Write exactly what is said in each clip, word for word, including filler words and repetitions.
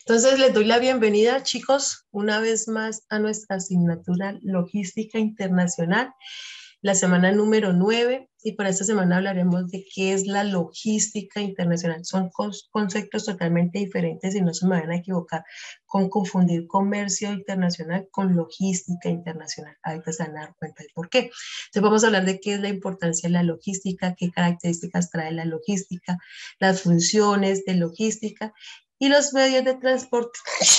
Entonces, les doy la bienvenida, chicos, una vez más a nuestra asignatura Logística Internacional, la semana número nueve, y para esta semana hablaremos de qué es la logística internacional. Son conceptos totalmente diferentes y no se me van a equivocar con confundir comercio internacional con logística internacional. Ahorita se van a dar cuenta de por qué. Entonces, vamos a hablar de qué es la importancia de la logística, qué características trae la logística, las funciones de logística y los medios de transporte,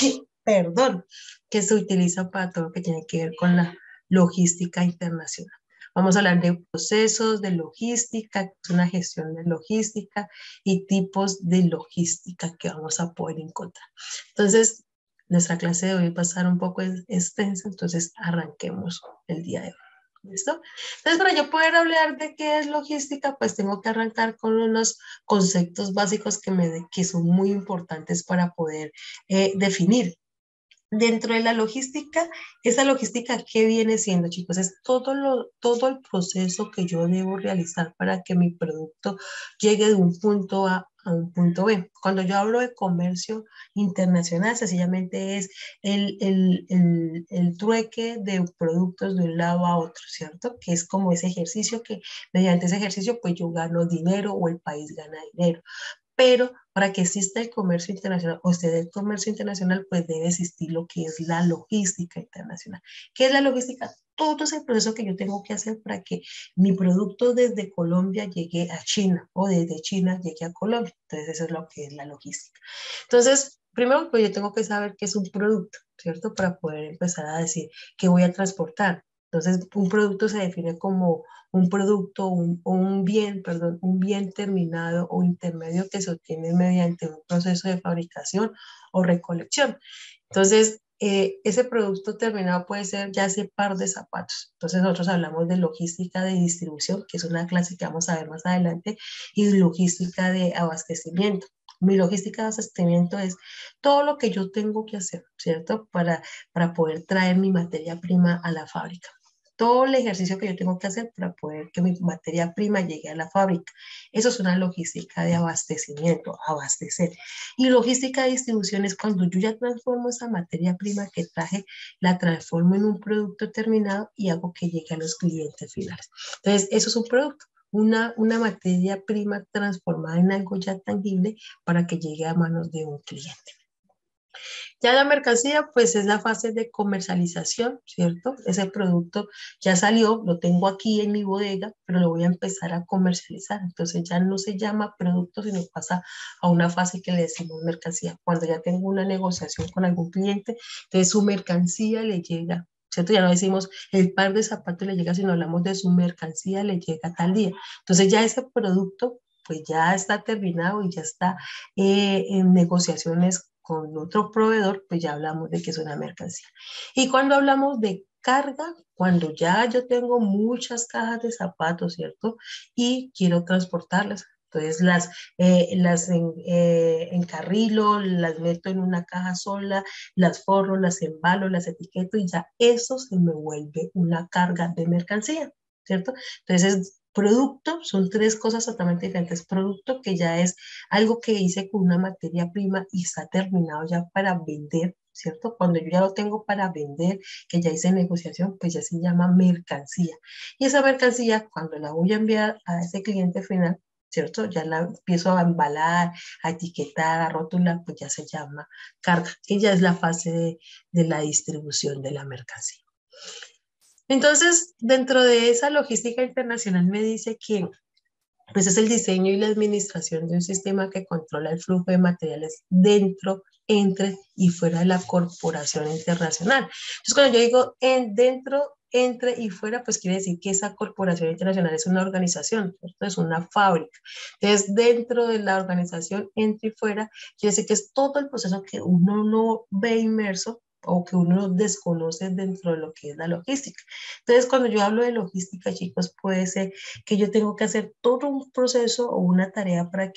perdón, que se utilizan para todo lo que tiene que ver con la logística internacional. Vamos a hablar de procesos de logística, que es una gestión de logística y tipos de logística que vamos a poder encontrar. Entonces, nuestra clase de hoy va a pasar un poco extensa, entonces arranquemos el día de hoy. ¿Listo? Entonces, para yo poder hablar de qué es logística, pues tengo que arrancar con unos conceptos básicos que, me, que son muy importantes para poder eh, definir. Dentro de la logística, esa logística, ¿qué viene siendo, chicos? Es todo, lo, todo el proceso que yo debo realizar para que mi producto llegue de un punto A a un punto B. Cuando yo hablo de comercio internacional, sencillamente es el, el, el, el trueque de productos de un lado a otro, ¿cierto? Que es como ese ejercicio que mediante ese ejercicio pues yo gano dinero o el país gana dinero. Pero para que exista el comercio internacional o se dé el comercio internacional, pues debe existir lo que es la logística internacional. ¿Qué es la logística? Todo ese proceso que yo tengo que hacer para que mi producto desde Colombia llegue a China o desde China llegue a Colombia. Entonces, eso es lo que es la logística. Entonces, primero, pues yo tengo que saber qué es un producto, ¿cierto? Para poder empezar a decir qué voy a transportar. Entonces, un producto se define como un producto un, o un bien, perdón, un bien terminado o intermedio que se obtiene mediante un proceso de fabricación o recolección. Entonces, eh, ese producto terminado puede ser ya ese par de zapatos. Entonces, nosotros hablamos de logística de distribución, que es una clase que vamos a ver más adelante, y logística de abastecimiento. Mi logística de abastecimiento es todo lo que yo tengo que hacer, ¿cierto? Para, para poder traer mi materia prima a la fábrica. Todo el ejercicio que yo tengo que hacer para poder que mi materia prima llegue a la fábrica. Eso es una logística de abastecimiento, abastecer. Y logística de distribución es cuando yo ya transformo esa materia prima que traje, la transformo en un producto terminado y hago que llegue a los clientes finales. Entonces, eso es un producto. Una, una materia prima transformada en algo ya tangible para que llegue a manos de un cliente. Ya la mercancía, pues es la fase de comercialización, ¿cierto? Ese producto ya salió, lo tengo aquí en mi bodega, pero lo voy a empezar a comercializar. Entonces ya no se llama producto, sino pasa a una fase que le decimos mercancía. Cuando ya tengo una negociación con algún cliente, entonces su mercancía le llega, ¿cierto? Ya no decimos el par de zapatos le llega, sino hablamos de su mercancía le llega tal día. Entonces ya ese producto pues ya está terminado y ya está eh, en negociaciones con otro proveedor, pues ya hablamos de que es una mercancía. Y cuando hablamos de carga, cuando ya yo tengo muchas cajas de zapatos, ¿cierto? Y quiero transportarlas. Entonces las, eh, las en, eh, encarrilo, las meto en una caja sola, las forro, las embalo, las etiqueto y ya eso se me vuelve una carga de mercancía, ¿cierto? Entonces producto son tres cosas totalmente diferentes. Producto que ya es algo que hice con una materia prima y está terminado ya para vender, ¿cierto? Cuando yo ya lo tengo para vender, que ya hice negociación, pues ya se llama mercancía. Y esa mercancía, cuando la voy a enviar a ese cliente final, ¿cierto? Ya la empiezo a embalar, a etiquetar, a rotular, pues ya se llama carga, que ya es la fase de, de la distribución de la mercancía. Entonces, dentro de esa logística internacional me dice que pues es el diseño y la administración de un sistema que controla el flujo de materiales dentro, entre y fuera de la corporación internacional. Entonces, cuando yo digo en, dentro, entre y fuera, pues quiere decir que esa corporación internacional es una organización, ¿cierto? Es una fábrica. Entonces, dentro de la organización, entre y fuera, quiere decir que es todo el proceso que uno no ve inmerso o que uno desconoce dentro de lo que es la logística. Entonces, cuando yo hablo de logística, chicos, puede ser que yo tengo que hacer todo un proceso o una tarea para que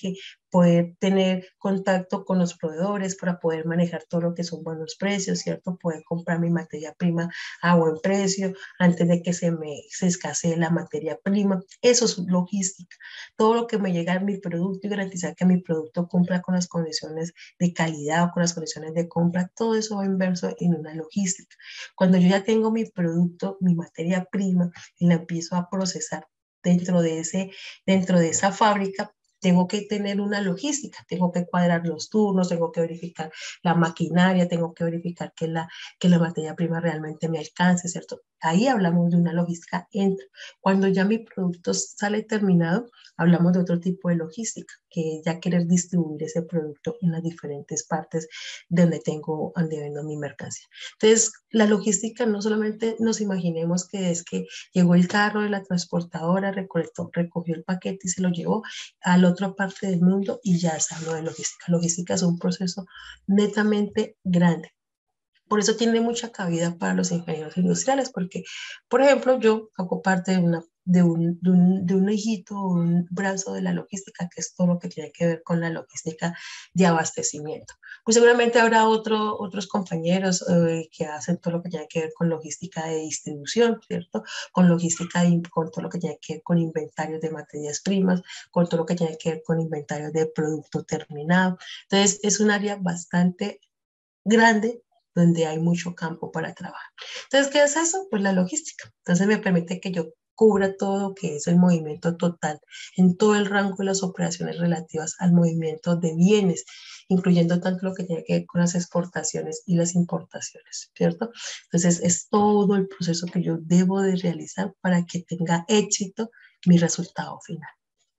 poder tener contacto con los proveedores, para poder manejar todo lo que son buenos precios, ¿cierto? Poder comprar mi materia prima a buen precio antes de que se me se escasee la materia prima. Eso es logística. Todo lo que me llega a mi producto y garantizar que mi producto cumpla con las condiciones de calidad o con las condiciones de compra, todo eso va inverso en una logística. Cuando yo ya tengo mi producto, mi materia prima, y la empiezo a procesar dentro de ese, dentro de esa fábrica, tengo que tener una logística, tengo que cuadrar los turnos, tengo que verificar la maquinaria, tengo que verificar que la, que la materia prima realmente me alcance, ¿cierto? Ahí hablamos de una logística. Entre. Cuando ya mi producto sale terminado, hablamos de otro tipo de logística, que es ya querer distribuir ese producto en las diferentes partes donde tengo, donde vendo mi mercancía. Entonces, la logística no solamente nos imaginemos que es que llegó el carro de la transportadora, recolectó, recogió el paquete y se lo llevó a la otra parte del mundo y ya se habló de logística. Logística es un proceso netamente grande. Por eso tiene mucha cabida para los ingenieros industriales, porque, por ejemplo, yo hago parte de, una, de, un, de, un, de un hijito, un brazo de la logística, que es todo lo que tiene que ver con la logística de abastecimiento. Pues seguramente habrá otro, otros compañeros eh, que hacen todo lo que tiene que ver con logística de distribución, ¿cierto? Con logística, de, con todo lo que tiene que ver con inventarios de materias primas, con todo lo que tiene que ver con inventarios de producto terminado. Entonces, es un área bastante grande donde hay mucho campo para trabajar. Entonces, ¿qué es eso? Pues la logística. Entonces, me permite que yo cubra todo lo que es el movimiento total en todo el rango de las operaciones relativas al movimiento de bienes, incluyendo tanto lo que tiene que ver con las exportaciones y las importaciones, ¿cierto? Entonces, es todo el proceso que yo debo de realizar para que tenga éxito mi resultado final.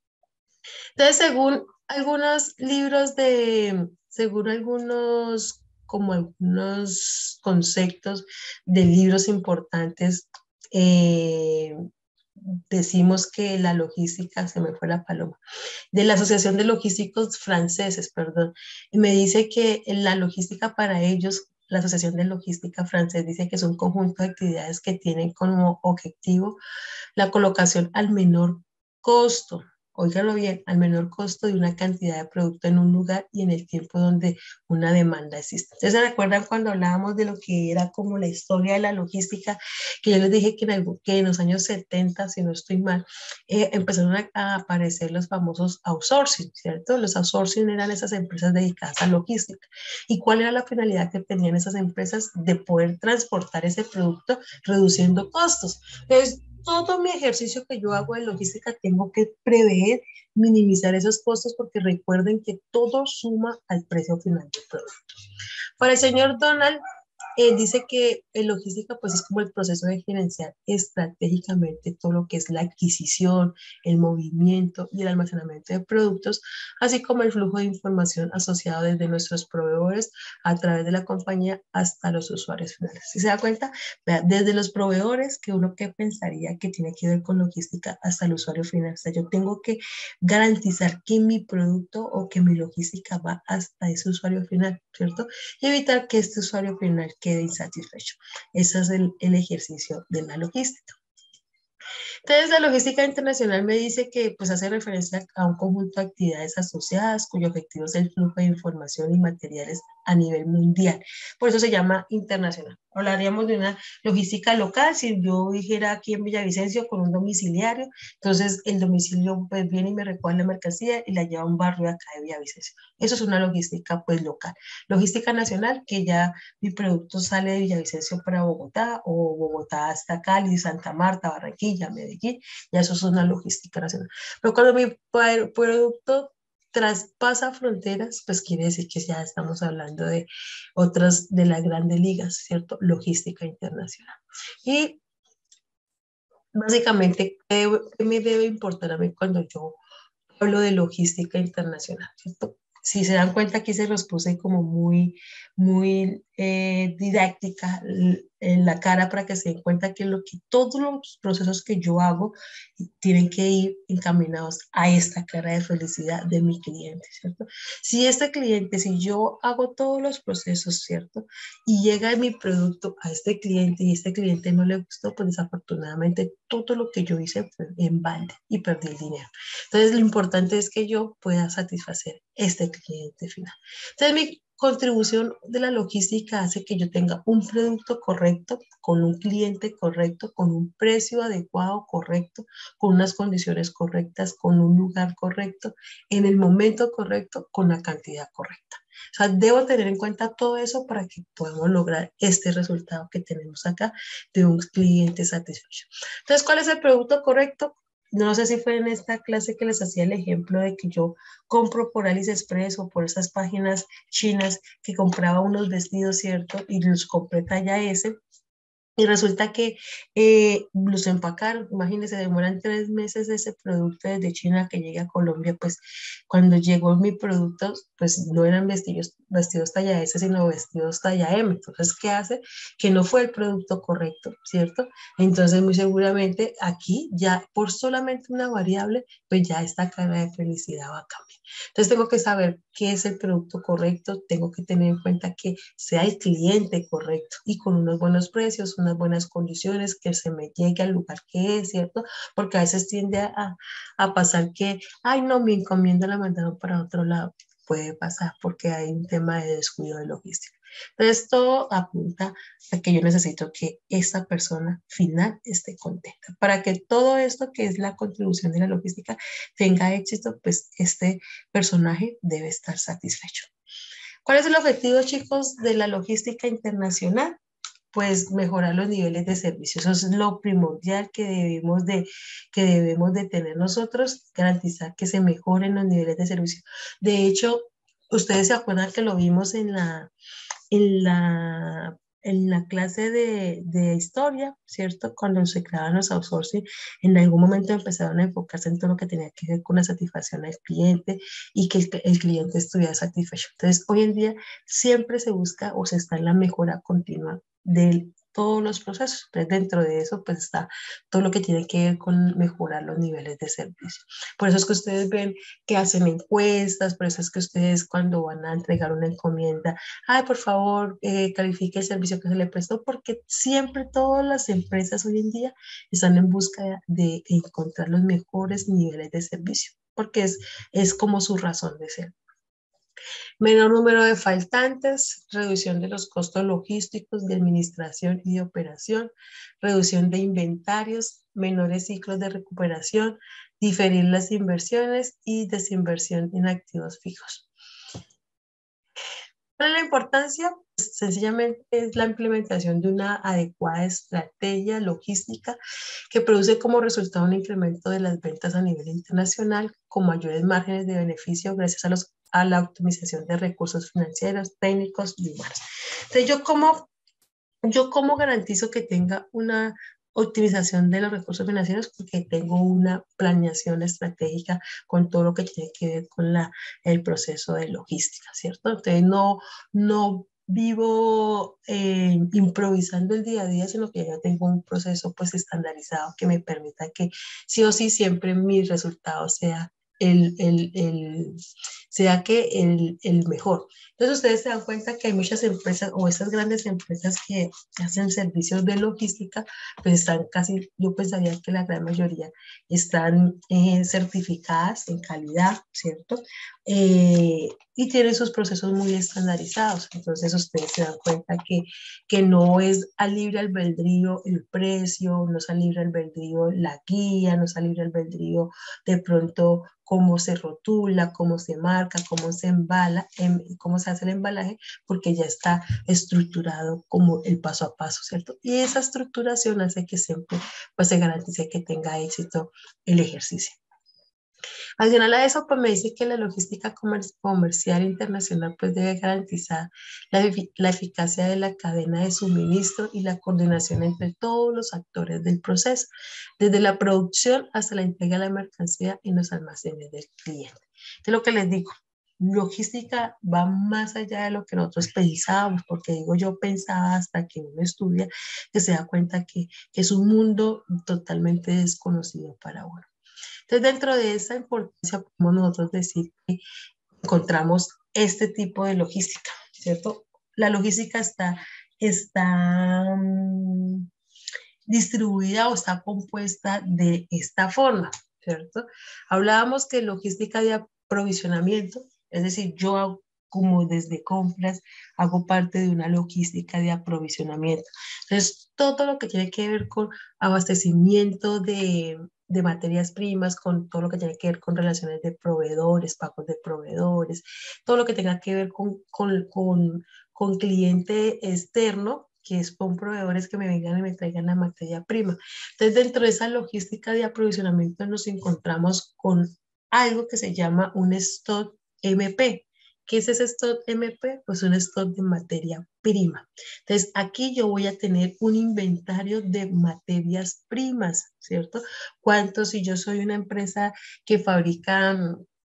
Entonces, según algunos libros de, según algunos, como algunos conceptos de libros importantes, eh, decimos que la logística, se me fue la paloma, de la Asociación de Logísticos Franceses, perdón, y me dice que la logística para ellos, la Asociación de Logística Francés dice que es un conjunto de actividades que tienen como objetivo la colocación al menor costo, óigalo bien, al menor costo de una cantidad de producto en un lugar y en el tiempo donde una demanda existe. Ustedes se recuerdan cuando hablábamos de lo que era como la historia de la logística, que yo les dije que en, el, que en los años setenta, si no estoy mal, eh, empezaron a, a aparecer los famosos outsourcing, ¿cierto? Los outsourcing eran esas empresas dedicadas a logística. ¿Y cuál era la finalidad que tenían esas empresas? De poder transportar ese producto reduciendo costos. Entonces, todo mi ejercicio que yo hago de logística tengo que prever, minimizar esos costos, porque recuerden que todo suma al precio final del producto. Para el señor Donald, eh, dice que en logística pues es como el proceso de gerenciar estratégicamente todo lo que es la adquisición, el movimiento y el almacenamiento de productos, así como el flujo de información asociado desde nuestros proveedores a través de la compañía hasta los usuarios finales. ¿Sí se da cuenta? Desde los proveedores, que uno que pensaría que tiene que ver con logística, hasta el usuario final. O sea, yo tengo que garantizar que mi producto o que mi logística va hasta ese usuario final, ¿cierto? Y evitar que este usuario final quede insatisfecho. Ese es el, el ejercicio de la logística. Entonces, la logística internacional me dice que pues, hace referencia a un conjunto de actividades asociadas cuyo objetivo es el flujo de información y materiales a nivel mundial. Por eso se llama internacional. Hablaríamos de una logística local. Si yo dijera aquí en Villavicencio con un domiciliario, entonces el domicilio pues, viene y me recoge la mercancía y la lleva a un barrio de acá de Villavicencio. Eso es una logística pues local. Logística nacional, que ya mi producto sale de Villavicencio para Bogotá, o Bogotá hasta Cali, Santa Marta, Barranquilla, Medellín, ya eso es una logística nacional. Pero cuando mi producto traspasa fronteras, pues quiere decir que ya estamos hablando de otras de las grandes ligas, ¿cierto? Logística internacional. Y básicamente, ¿qué me debe importar a mí cuando yo hablo de logística internacional, ¿cierto? Si se dan cuenta, aquí se los puse como muy, muy eh, didáctica en la cara para que se den cuenta que, lo que todos los procesos que yo hago tienen que ir encaminados a esta cara de felicidad de mi cliente, ¿cierto? Si este cliente, si yo hago todos los procesos, ¿cierto? Y llega mi producto a este cliente y este cliente no le gustó, pues desafortunadamente todo lo que yo hice fue en balde y perdí el dinero. Entonces lo importante es que yo pueda satisfacer este cliente final. Entonces mi contribución de la logística hace que yo tenga un producto correcto, con un cliente correcto, con un precio adecuado, correcto, con unas condiciones correctas, con un lugar correcto, en el momento correcto, con la cantidad correcta. O sea, debo tener en cuenta todo eso para que podamos lograr este resultado que tenemos acá de un cliente satisfecho. Entonces, ¿cuál es el producto correcto? No sé si fue en esta clase que les hacía el ejemplo de que yo compro por Alice Express o por esas páginas chinas que compraba unos vestidos, ¿cierto? Y los compré talla S. Y resulta que eh, los empacaron, imagínense, demoran tres meses ese producto desde China que llegue a Colombia, pues cuando llegó mi producto, pues no eran vestidos, vestidos talla S, sino vestidos talla M. Entonces, ¿qué hace? Que no fue el producto correcto, ¿cierto? Entonces, muy seguramente aquí ya por solamente una variable, pues ya esta cara de felicidad va a cambiar. Entonces, tengo que saber qué es el producto correcto, tengo que tener en cuenta que sea el cliente correcto y con unos buenos precios, unas buenas condiciones, que se me llegue al lugar que es, ¿cierto? Porque a veces tiende a, a pasar que, ay, no, mi encomienda la mandaron para otro lado. Puede pasar porque hay un tema de descuido de logística. Entonces, todo apunta a que yo necesito que esta persona final esté contenta. Para que todo esto que es la contribución de la logística tenga éxito, pues este personaje debe estar satisfecho. ¿Cuál es el objetivo, chicos, de la logística internacional? Pues mejorar los niveles de servicio. Eso es lo primordial que debemos de, que debemos de tener nosotros, garantizar que se mejoren los niveles de servicio. De hecho, ustedes se acuerdan que lo vimos en la, en la, en la clase de, de historia, ¿cierto? Cuando se creaban los outsourcing, en algún momento empezaron a enfocarse en todo lo que tenía que ver con la satisfacción al cliente y que el, el cliente estuviera satisfecho. Entonces, hoy en día siempre se busca o se está en la mejora continua de todos los procesos. Entonces, dentro de eso, pues está todo lo que tiene que ver con mejorar los niveles de servicio. Por eso es que ustedes ven que hacen encuestas, por eso es que ustedes cuando van a entregar una encomienda, ay, por favor, eh, califique el servicio que se le prestó, porque siempre todas las empresas hoy en día están en busca de encontrar los mejores niveles de servicio, porque es, es como su razón de ser. Menor número de faltantes, reducción de los costos logísticos de administración y de operación, reducción de inventarios, menores ciclos de recuperación, diferir las inversiones y desinversión en activos fijos. ¿Cuál es la importancia? Pues, sencillamente es la implementación de una adecuada estrategia logística que produce como resultado un incremento de las ventas a nivel internacional con mayores márgenes de beneficio gracias a, los, a la optimización de recursos financieros, técnicos y humanos. Entonces, ¿yo cómo, yo cómo garantizo que tenga una optimización de los recursos financieros? Porque tengo una planeación estratégica con todo lo que tiene que ver con la, el proceso de logística, ¿cierto? Entonces no, no vivo eh, improvisando el día a día, sino que ya tengo un proceso pues estandarizado que me permita que sí o sí siempre mi resultado sea el, el, el sea que el, el mejor. Entonces ustedes se dan cuenta que hay muchas empresas o esas grandes empresas que hacen servicios de logística, pues están casi, yo pensaría que la gran mayoría están eh, certificadas en calidad, ¿cierto? Eh, y tienen sus procesos muy estandarizados. Entonces ustedes se dan cuenta que, que no es a libre albedrío el precio, no es a libre albedrío la guía, no es a libre albedrío de pronto cómo se rotula, cómo se marca, cómo se embala, em, cómo se hace el embalaje, porque ya está estructurado como el paso a paso, ¿cierto? Y esa estructuración hace que siempre pues, se garantice que tenga éxito el ejercicio. Adicional a eso, pues me dice que la logística comer comercial internacional pues debe garantizar la, efic la eficacia de la cadena de suministro y la coordinación entre todos los actores del proceso, desde la producción hasta la entrega de la mercancía en los almacenes del cliente. Es lo que les digo. logística va más allá de lo que nosotros pensábamos, porque digo yo pensaba hasta que uno estudia, que se da cuenta que, que es un mundo totalmente desconocido para uno. Entonces, dentro de esa importancia, podemos nosotros decir que encontramos este tipo de logística, ¿cierto? La logística está, está um, distribuida o está compuesta de esta forma, ¿cierto? Hablábamos que logística de aprovisionamiento, es decir, yo hago como desde compras, hago parte de una logística de aprovisionamiento. Entonces, todo lo que tiene que ver con abastecimiento de, de materias primas, con todo lo que tiene que ver con relaciones de proveedores, pagos de proveedores, todo lo que tenga que ver con, con, con, con cliente externo, que es con proveedores que me vengan y me traigan la materia prima. Entonces, dentro de esa logística de aprovisionamiento nos encontramos con algo que se llama un stock M P. ¿Qué es ese stock M P? Pues un stock de materia prima. Entonces, aquí yo voy a tener un inventario de materias primas, ¿cierto? ¿Cuánto si yo soy una empresa que fabrica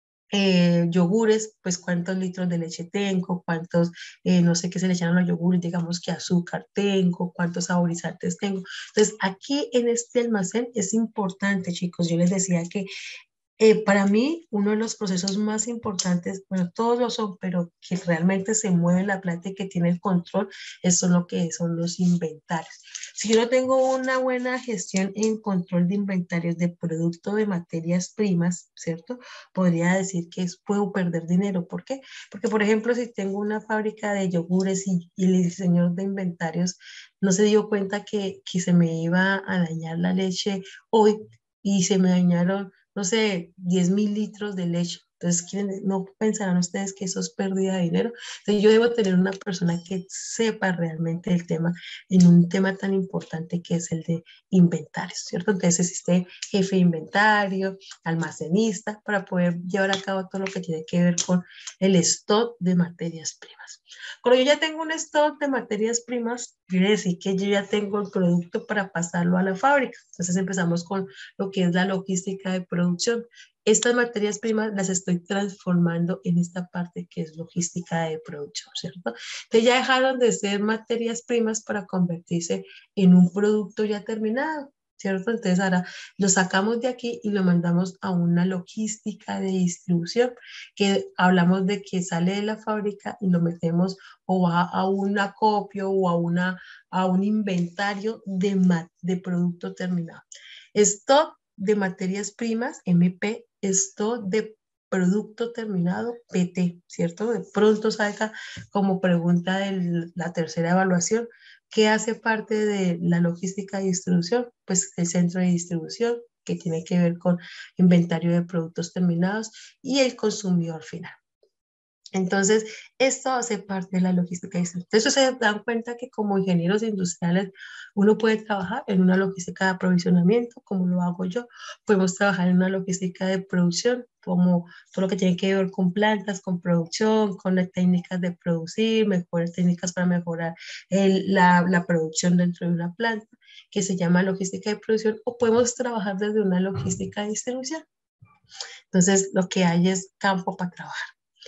eh, yogures, pues cuántos litros de leche tengo, cuántos, eh, no sé qué se le echan a los yogures, digamos que azúcar tengo, cuántos saborizantes tengo. Entonces, aquí en este almacén es importante, chicos, yo les decía que eh, para mí, uno de los procesos más importantes, bueno, todos lo son, pero que realmente se mueve la plata y que tiene el control, eso es lo que son los inventarios. Si yo no tengo una buena gestión en control de inventarios de producto de materias primas, ¿cierto? Podría decir que es, puedo perder dinero. ¿Por qué? Porque, por ejemplo, si tengo una fábrica de yogures y, y el señor de inventarios no se dio cuenta que, que se me iba a dañar la leche hoy y se me dañaron no sé, diez mil litros de leche. Entonces, ¿quieren, no pensarán ustedes que eso es pérdida de dinero? Entonces, yo debo tener una persona que sepa realmente el tema en un tema tan importante que es el de inventarios, ¿cierto? Entonces, existe jefe de inventario, almacenista, para poder llevar a cabo todo lo que tiene que ver con el stock de materias primas. Cuando yo ya tengo un stock de materias primas, quiere decir que yo ya tengo el producto para pasarlo a la fábrica. Entonces, empezamos con lo que es la logística de producción. Estas materias primas las estoy transformando en esta parte que es logística de producción, ¿cierto? Entonces ya dejaron de ser materias primas para convertirse en un producto ya terminado, ¿cierto? Entonces ahora lo sacamos de aquí y lo mandamos a una logística de distribución, que hablamos de que sale de la fábrica y lo metemos o va a un acopio o a, una, a un inventario de, de producto terminado. Stock de materias primas, M P, stock de producto terminado, P T, ¿cierto? De pronto salga como pregunta de la tercera evaluación, ¿qué hace parte de la logística de distribución? Pues el centro de distribución, que tiene que ver con inventario de productos terminados y el consumidor final. Entonces, esto hace parte de la logística industrial. Entonces, se dan cuenta que como ingenieros industriales, uno puede trabajar en una logística de aprovisionamiento, como lo hago yo. Podemos trabajar en una logística de producción, como todo lo que tiene que ver con plantas, con producción, con las técnicas de producir, mejores técnicas para mejorar el, la, la producción dentro de una planta, que se llama logística de producción, o podemos trabajar desde una logística de distribución. Entonces, lo que hay es campo para trabajar.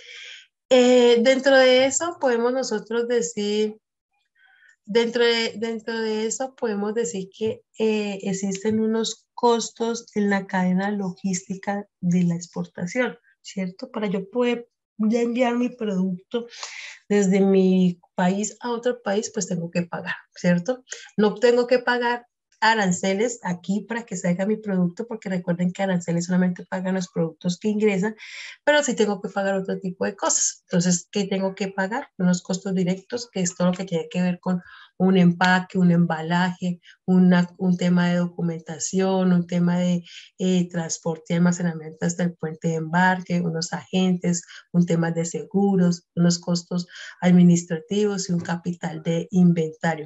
Eh, dentro de eso podemos nosotros decir, dentro de, dentro de eso podemos decir que eh, existen unos costos en la cadena logística de la exportación, ¿cierto? Para yo poder ya enviar mi producto desde mi país a otro país, pues tengo que pagar, ¿cierto? No tengo que pagar aranceles aquí para que salga mi producto, porque recuerden que aranceles solamente pagan los productos que ingresan, pero sí tengo que pagar otro tipo de cosas. Entonces, ¿qué tengo que pagar? Unos costos directos, que es todo lo que tiene que ver con un empaque, un embalaje, una, un tema de documentación, un tema de eh, transporte y almacenamiento hasta el puente de embarque, unos agentes, un tema de seguros, unos costos administrativos y un capital de inventario.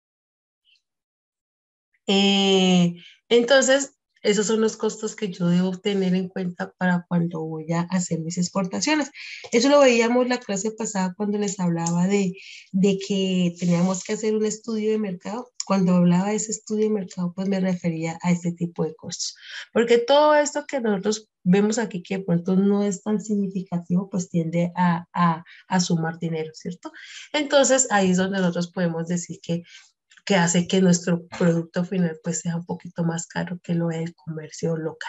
Eh, entonces, esos son los costos que yo debo tener en cuenta para cuando voy a hacer mis exportaciones. Eso lo veíamos la clase pasada cuando les hablaba de, de que teníamos que hacer un estudio de mercado. Cuando hablaba de ese estudio de mercado, pues me refería a este tipo de costos. Porque todo esto que nosotros vemos aquí, que de pronto no es tan significativo, pues tiende a, a, a sumar dinero, ¿cierto? Entonces, ahí es donde nosotros podemos decir que, que hace que nuestro producto final pues sea un poquito más caro que lo del comercio local.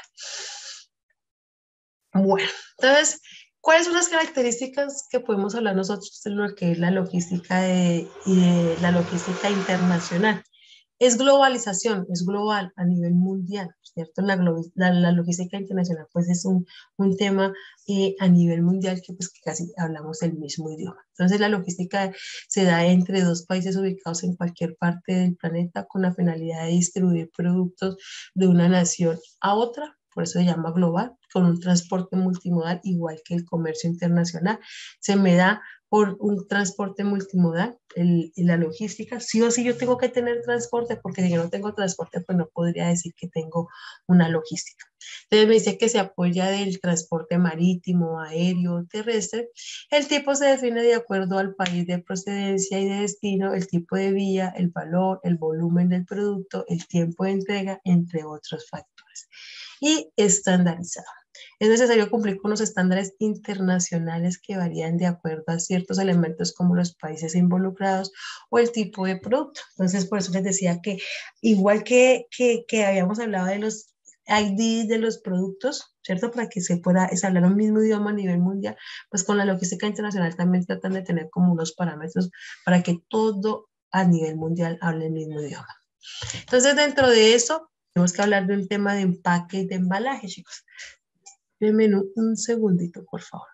Bueno, entonces, ¿cuáles son las características que podemos hablar nosotros de lo que es la logística de, y de la logística internacional? Es globalización, es global a nivel mundial, ¿cierto? La, glo- la, la logística internacional pues es un, un tema eh, a nivel mundial que pues que casi hablamos el mismo idioma. Entonces la logística se da entre dos países ubicados en cualquier parte del planeta con la finalidad de distribuir productos de una nación a otra. Por eso se llama global, con un transporte multimodal igual que el comercio internacional. Se me da por un transporte multimodal, el, la logística. Sí o sí yo tengo que tener transporte, porque si yo no tengo transporte, pues no podría decir que tengo una logística. Entonces me dice que se apoya del transporte marítimo, aéreo, terrestre. El tipo se define de acuerdo al país de procedencia y de destino, el tipo de vía, el valor, el volumen del producto, el tiempo de entrega, entre otros factores. Y estandarizado. Es necesario cumplir con los estándares internacionales que varían de acuerdo a ciertos elementos como los países involucrados o el tipo de producto. Entonces, por eso les decía que igual que, que, que habíamos hablado de los I D de los productos, ¿cierto? Para que se pueda es hablar un mismo idioma a nivel mundial, pues con la logística internacional también tratan de tener como unos parámetros para que todo a nivel mundial hable el mismo idioma. Entonces, dentro de eso, tenemos que hablar de un tema de empaque y de embalaje, chicos. Denme un, un segundito, por favor.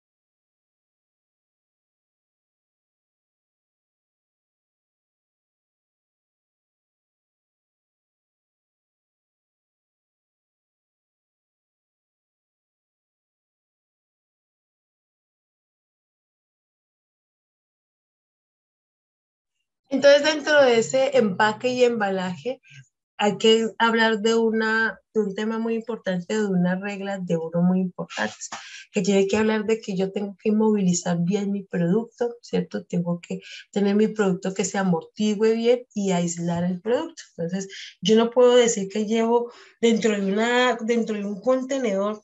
Entonces, dentro de ese empaque y embalaje, hay que hablar de, una, de un tema muy importante, de unas reglas de oro muy importantes, que tiene que hablar de que yo tengo que movilizar bien mi producto, ¿cierto? Tengo que tener mi producto que se amortigüe bien y aislar el producto. Entonces, yo no puedo decir que llevo dentro de, una, dentro de un contenedor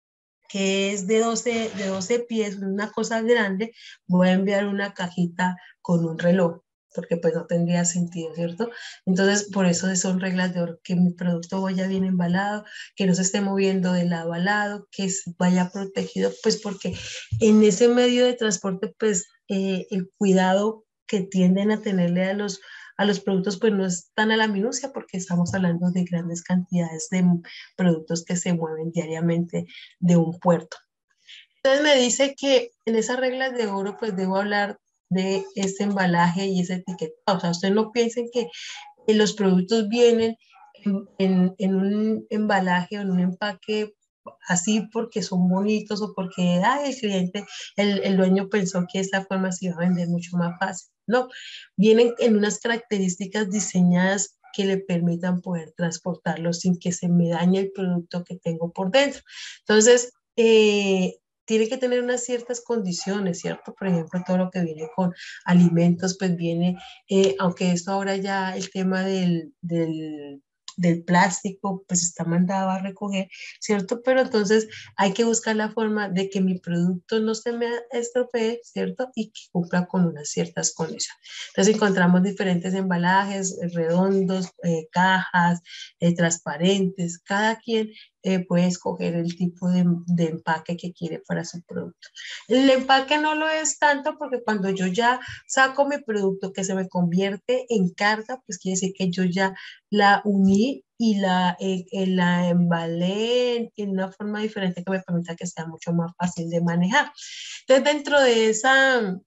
que es de doce de doce pies, una cosa grande, voy a enviar una cajita con un reloj, porque pues no tendría sentido, ¿cierto? Entonces, por eso son reglas de oro, que mi producto vaya bien embalado, que no se esté moviendo de lado a lado, que vaya protegido, pues porque en ese medio de transporte, pues eh, el cuidado que tienden a tenerle a los a los productos pues no es tan a la minucia porque estamos hablando de grandes cantidades de productos que se mueven diariamente de un puerto. Entonces me dice que en esas reglas de oro pues debo hablar de ese embalaje y ese etiqueta. O sea, ustedes no piensen que los productos vienen en, en, en un embalaje o en un empaque así porque son bonitos o porque ay, el cliente, el, el dueño pensó que de esta forma se iba a vender mucho más fácil. No, vienen en unas características diseñadas que le permitan poder transportarlo sin que se me dañe el producto que tengo por dentro. Entonces, eh, tiene que tener unas ciertas condiciones, ¿cierto? Por ejemplo, todo lo que viene con alimentos, pues viene, eh, aunque esto ahora ya el tema del, del, del plástico, pues está mandado a recoger, ¿cierto? Pero entonces hay que buscar la forma de que mi producto no se me estropee, ¿cierto? Y que cumpla con unas ciertas condiciones. Entonces encontramos diferentes embalajes, eh, redondos, eh, cajas, eh, transparentes, cada quien eh, puede escoger el tipo de, de empaque que quiere para su producto. El empaque no lo es tanto porque cuando yo ya saco mi producto que se me convierte en carga, pues quiere decir que yo ya la uní y la, eh, eh, la embalé en, en una forma diferente que me permita que sea mucho más fácil de manejar. Entonces, dentro de esa,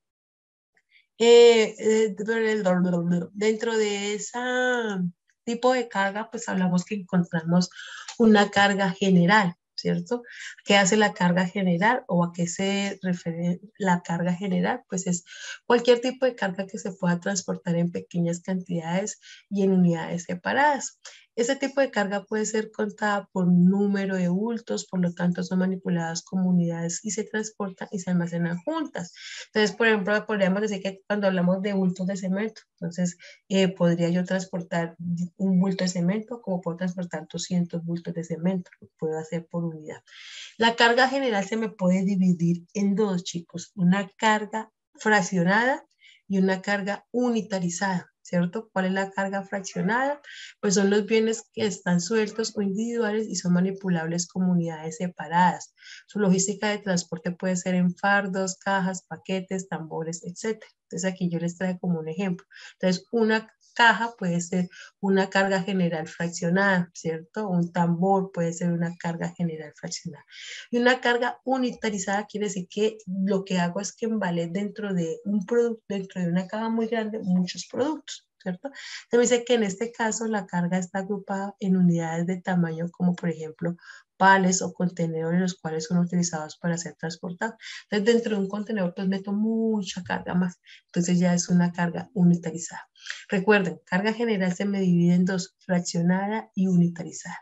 eh, eh, dentro de esa tipo de carga, pues hablamos que encontramos una carga general, ¿cierto? ¿Qué hace la carga general o a qué se refiere la carga general? Pues es cualquier tipo de carga que se pueda transportar en pequeñas cantidades y en unidades separadas. Este tipo de carga puede ser contada por un número de bultos, por lo tanto son manipuladas como unidades y se transportan y se almacenan juntas. Entonces, por ejemplo, podríamos decir que cuando hablamos de bultos de cemento, entonces eh, podría yo transportar un bulto de cemento como puedo transportar doscientos bultos de cemento, lo puedo hacer por unidad. La carga general se me puede dividir en dos, chicos, una carga fraccionada y una carga unitarizada, ¿cierto? ¿Cuál es la carga fraccionada? Pues son los bienes que están sueltos o individuales y son manipulables como unidades separadas. Su logística de transporte puede ser en fardos, cajas, paquetes, tambores, etcétera. Entonces aquí yo les traigo como un ejemplo. Entonces una caja puede ser una carga general fraccionada, ¿cierto? Un tambor puede ser una carga general fraccionada. Y una carga unitarizada quiere decir que lo que hago es que embalé dentro de un producto, dentro de una caja muy grande, muchos productos, ¿cierto? Entonces dice que en este caso la carga está agrupada en unidades de tamaño como por ejemplo pales o contenedores los cuales son utilizados para ser transportados. Entonces dentro de un contenedor pues meto mucha carga más. Entonces ya es una carga unitarizada. Recuerden, carga general se me divide en dos, fraccionada y unitarizada.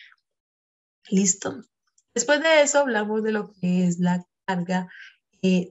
¿Listo? Después de eso hablamos de lo que es la carga eh,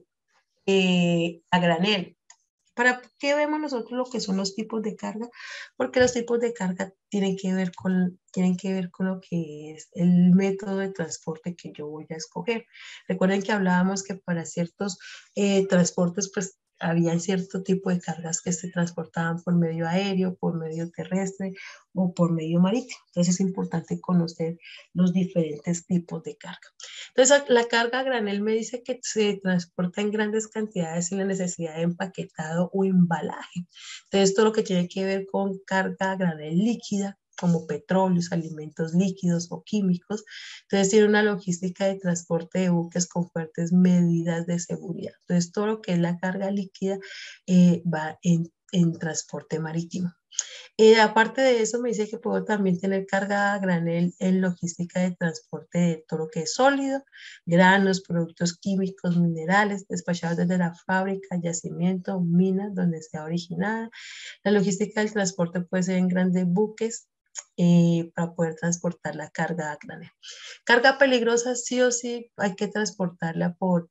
eh, a granel. ¿Para qué vemos nosotros lo que son los tipos de carga? Porque los tipos de carga tienen que ver con, tienen que ver con lo que es el método de transporte que yo voy a escoger. Recuerden que hablábamos que para ciertos eh, transportes, pues había cierto tipo de cargas que se transportaban por medio aéreo, por medio terrestre o por medio marítimo. Entonces es importante conocer los diferentes tipos de carga. Entonces, la carga a granel me dice que se transporta en grandes cantidades sin la necesidad de empaquetado o embalaje. Entonces, todo lo que tiene que ver con carga a granel líquida, como petróleos, alimentos líquidos o químicos. Entonces, tiene una logística de transporte de buques con fuertes medidas de seguridad. Entonces, todo lo que es la carga líquida eh, va en, en transporte marítimo. Eh, aparte de eso, me dice que puedo también tener carga a granel en logística de transporte de todo lo que es sólido, granos, productos químicos, minerales, despachados desde la fábrica, yacimiento, minas, donde sea originada. La logística del transporte puede ser en grandes buques eh, para poder transportar la carga a granel. Carga peligrosa, sí o sí, hay que transportarla por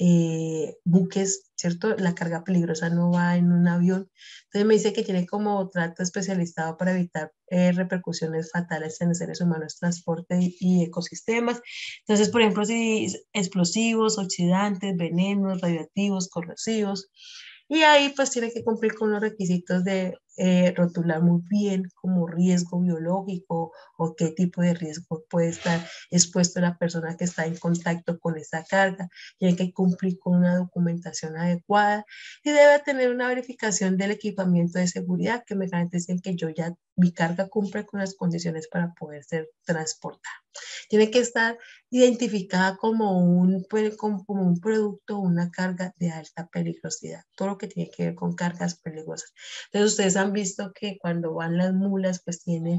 eh, buques, ¿cierto? La carga peligrosa no va en un avión. Entonces me dice que tiene como trato especializado para evitar eh, repercusiones fatales en seres humanos, transporte y, y ecosistemas. Entonces, por ejemplo, si explosivos, oxidantes, venenos, radioactivos, corrosivos. Y ahí pues tiene que cumplir con los requisitos de eh, rotular muy bien como riesgo biológico o qué tipo de riesgo puede estar expuesto la persona que está en contacto con esa carga. Tiene que cumplir con una documentación adecuada y debe tener una verificación del equipamiento de seguridad que me garanticen que yo ya, mi carga cumple con las condiciones para poder ser transportada. Tiene que estar identificada como un, como un producto o una carga de alta peligrosidad. Todo lo que tiene que ver con cargas peligrosas. Entonces ustedes han visto que cuando van las mulas pues tienen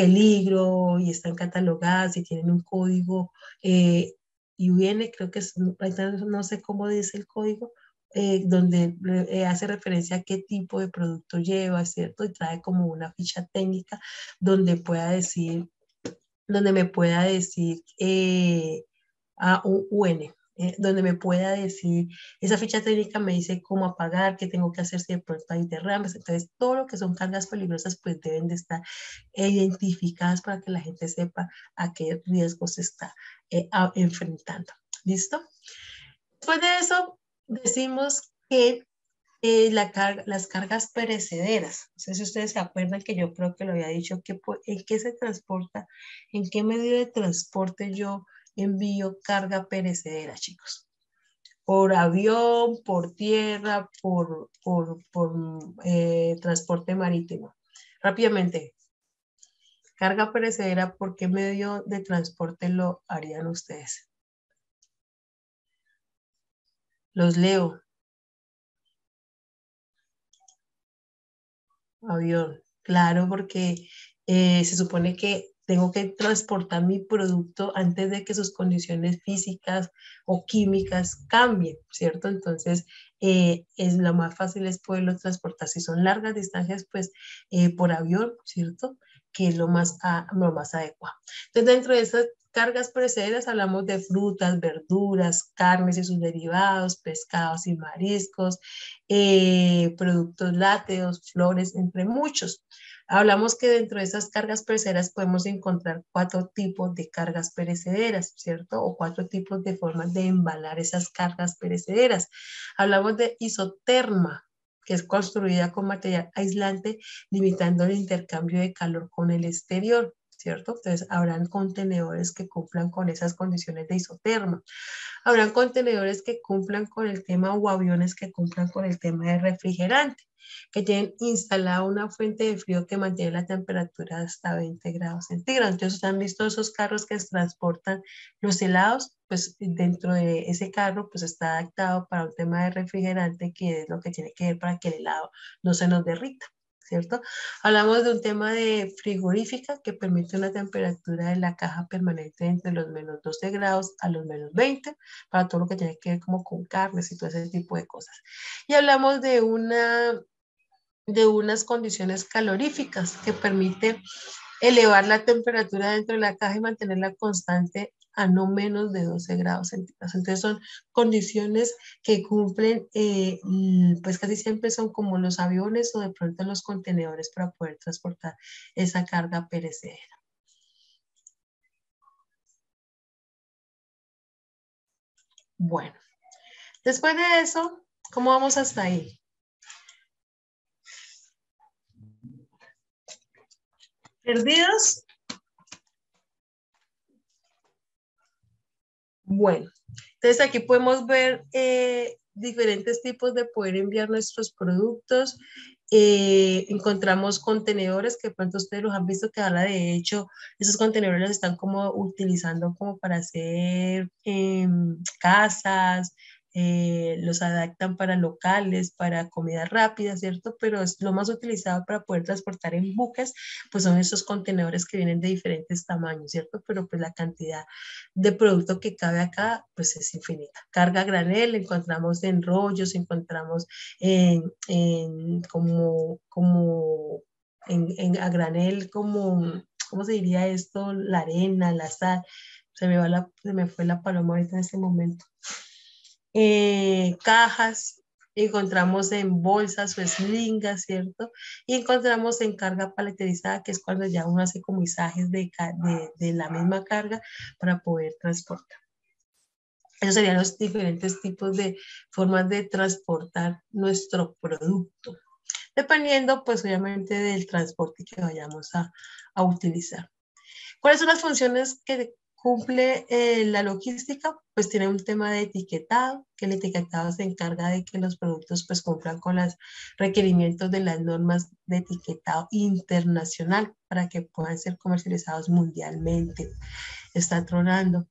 peligro y están catalogadas y tienen un código eh, y viene, creo que es, no sé cómo dice el código, eh, donde eh, hace referencia a qué tipo de producto lleva, ¿cierto? Y trae como una ficha técnica donde pueda decir donde me pueda decir eh, a U N, eh, donde me pueda decir, esa ficha técnica me dice cómo apagar, qué tengo que hacer si de pronto hay derrames. Entonces, todo lo que son cargas peligrosas, pues deben de estar identificadas para que la gente sepa a qué riesgos se está eh, a, enfrentando. ¿Listo? Después de eso, decimos que eh, la car las cargas perecederas. No sé si ustedes se acuerdan que yo creo que lo había dicho, que en qué se transporta, en qué medio de transporte yo envío carga perecedera, chicos. Por avión, por tierra, por, por, por eh, transporte marítimo. Rápidamente, carga perecedera, ¿por qué medio de transporte lo harían ustedes? Los leo. Avión, claro, porque eh, se supone que tengo que transportar mi producto antes de que sus condiciones físicas o químicas cambien, ¿cierto? Entonces, eh, es lo más fácil es poderlo transportar. Si son largas distancias, pues eh, por avión, ¿cierto? que es lo más, a, lo más adecuado. Entonces, dentro de esas cargas perecederas hablamos de frutas, verduras, carnes y sus derivados, pescados y mariscos, eh, productos lácteos, flores, entre muchos. Hablamos que dentro de esas cargas perecederas podemos encontrar cuatro tipos de cargas perecederas, ¿cierto? O cuatro tipos de formas de embalar esas cargas perecederas. Hablamos de isoterma, que es construida con material aislante, limitando el intercambio de calor con el exterior, ¿cierto? Entonces, habrán contenedores que cumplan con esas condiciones de isoterma. Habrán contenedores que cumplan con el tema o aviones que cumplan con el tema de refrigerante, que tienen instalada una fuente de frío que mantiene la temperatura hasta veinte grados centígrados. Entonces, ¿ustedes han visto esos carros que transportan los helados? Pues dentro de ese carro pues está adaptado para un tema de refrigerante, que es lo que tiene que ver para que el helado no se nos derrita, ¿cierto? Hablamos de un tema de frigorífica que permite una temperatura de la caja permanente entre los menos doce grados a los menos veinte, para todo lo que tiene que ver como con carnes y todo ese tipo de cosas. Y hablamos de una de unas condiciones caloríficas que permite elevar la temperatura dentro de la caja y mantenerla constante a no menos de doce grados centígrados. Entonces son condiciones que cumplen, eh, pues casi siempre son como los aviones o de pronto los contenedores para poder transportar esa carga perecedera. Bueno, después de eso, ¿cómo vamos hasta ahí? ¿Perdidos? Bueno, entonces aquí podemos ver eh, diferentes tipos de poder enviar nuestros productos. Eh, encontramos contenedores que de pronto ustedes los han visto, que ahora de hecho esos contenedores los están como utilizando como para hacer eh, casas, eh, los adaptan para locales, para comida rápida, ¿cierto? Pero es lo más utilizado para poder transportar en buques, pues son esos contenedores que vienen de diferentes tamaños, ¿cierto? Pero pues la cantidad de producto que cabe acá, pues es infinita. Carga a granel, encontramos en rollos, encontramos en, en como, como en, en, a granel, como, ¿cómo se diría esto? La arena, la sal. Se me, va la, se me fue la paloma ahorita en este momento. Eh, cajas, encontramos en bolsas o eslingas, ¿cierto? Y encontramos en carga paleterizada, que es cuando ya uno hace como izajes de, de, de la misma carga para poder transportar. Esos serían los diferentes tipos de formas de transportar nuestro producto, dependiendo pues obviamente del transporte que vayamos a, a utilizar. ¿Cuáles son las funciones que cumple eh, la logística? Pues tiene un tema de etiquetado, que el etiquetado se encarga de que los productos pues cumplan con los requerimientos de las normas de etiquetado internacional para que puedan ser comercializados mundialmente. Está tronando.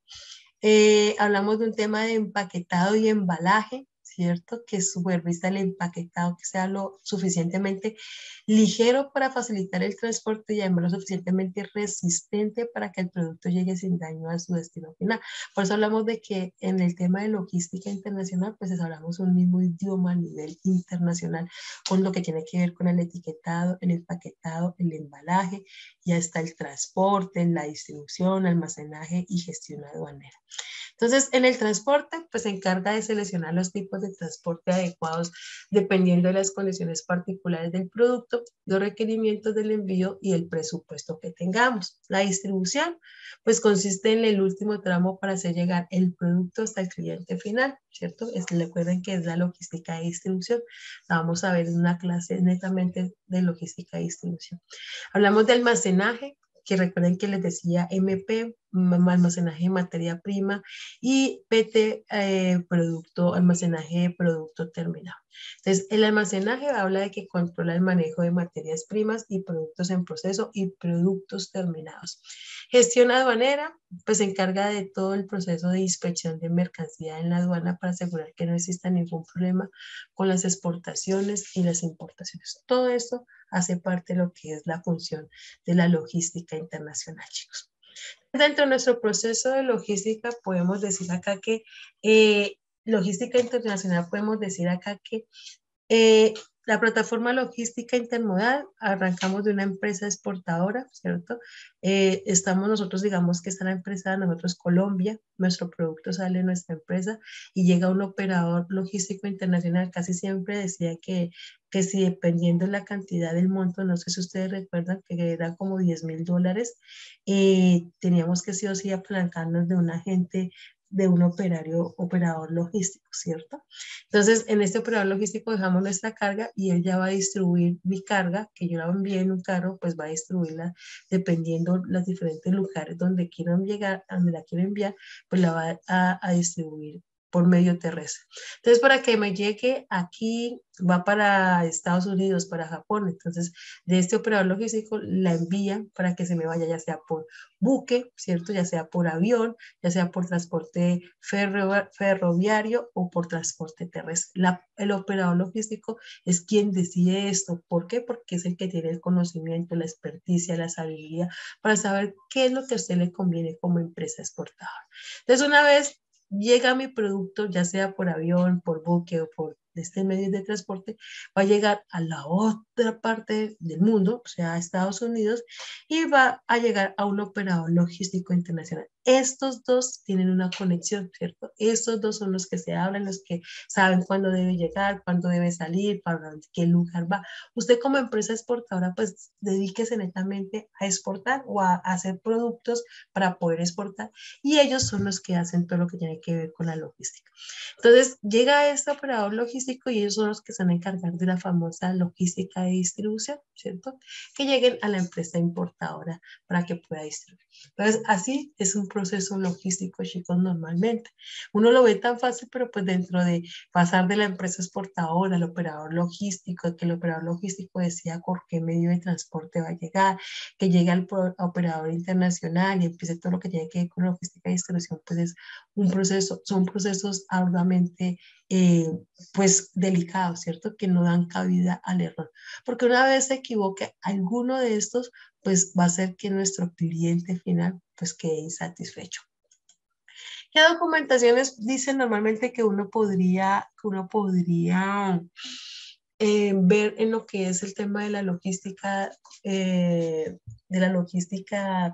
Eh, hablamos de un tema de empaquetado y embalaje, ¿cierto? Que supervisa el empaquetado, que sea lo suficientemente ligero para facilitar el transporte y además lo suficientemente resistente para que el producto llegue sin daño a su destino final. Por eso hablamos de que en el tema de logística internacional, pues hablamos un mismo idioma a nivel internacional, con lo que tiene que ver con el etiquetado, el empaquetado, el embalaje, y hasta el transporte, la distribución, almacenaje y gestión aduanera. Entonces, en el transporte, pues se encarga de seleccionar los tipos de transporte adecuados dependiendo de las condiciones particulares del producto, los requerimientos del envío y el presupuesto que tengamos. La distribución, pues consiste en el último tramo para hacer llegar el producto hasta el cliente final, ¿cierto? Es, recuerden que es la logística de distribución. La vamos a ver en una clase netamente de logística de distribución. Hablamos de almacenaje, que recuerden que les decía M P, almacenaje de materia prima, y P T, eh, producto, almacenaje de producto terminado. Entonces, el almacenaje habla de que controla el manejo de materias primas y productos en proceso y productos terminados. Gestión aduanera, pues se encarga de todo el proceso de inspección de mercancía en la aduana para asegurar que no exista ningún problema con las exportaciones y las importaciones. Todo esto hace parte de lo que es la función de la logística internacional, chicos. Dentro de nuestro proceso de logística podemos decir acá que eh, logística internacional podemos decir acá que eh, La plataforma logística intermodal, arrancamos de una empresa exportadora, ¿cierto? Eh, estamos nosotros, digamos que está la empresa de nosotros, Colombia, nuestro producto sale de nuestra empresa y llega un operador logístico internacional. Casi siempre decía que, que si dependiendo de la cantidad del monto, no sé si ustedes recuerdan que era como diez mil dólares, eh, teníamos que sí o sí apalancarnos de un agente, de un operario, operador logístico, ¿cierto? Entonces, en este operador logístico dejamos nuestra carga y él ya va a distribuir mi carga, que yo la envié en un carro, pues va a distribuirla dependiendo los diferentes lugares donde quieran llegar, a donde la quiero enviar, pues la va a, a distribuir por medio terrestre. Entonces, para que me llegue aquí, va para Estados Unidos, para Japón. Entonces, de este operador logístico la envía para que se me vaya ya sea por buque, ¿cierto? Ya sea por avión, ya sea por transporte ferro, ferroviario o por transporte terrestre. La, el operador logístico es quien decide esto. ¿Por qué? Porque es el que tiene el conocimiento, la experticia, la sabiduría para saber qué es lo que a usted le conviene como empresa exportadora. Entonces, una vez llega mi producto, ya sea por avión, por buque o por este medio de transporte, va a llegar a la otra parte del mundo, o sea, a Estados Unidos, y va a llegar a un operador logístico internacional. Estos dos tienen una conexión, ¿cierto? Estos dos son los que se hablan, los que saben cuándo debe llegar, cuándo debe salir, para qué lugar va. Usted como empresa exportadora, pues dedíquese netamente a exportar o a hacer productos para poder exportar, y ellos son los que hacen todo lo que tiene que ver con la logística. Entonces, llega este operador logístico y ellos son los que se van a encargar de la famosa logística de distribución, ¿cierto? Que lleguen a la empresa importadora para que pueda distribuir. Entonces, así es un proceso logístico, chicos, normalmente. Uno lo ve tan fácil, pero pues dentro de pasar de la empresa exportadora al operador logístico, que el operador logístico decida por qué medio de transporte va a llegar, que llegue al operador internacional y empiece todo lo que tiene que ver con logística y distribución, pues es un proceso, son procesos arduamente eh, pues delicados, ¿cierto? Que no dan cabida al error. Porque una vez se equivoque alguno de estos, pues va a hacer que nuestro cliente final pues quede insatisfecho. ¿Qué documentaciones dicen normalmente que uno podría, que uno podría eh, ver en lo que es el tema de la logística, eh, de la logística?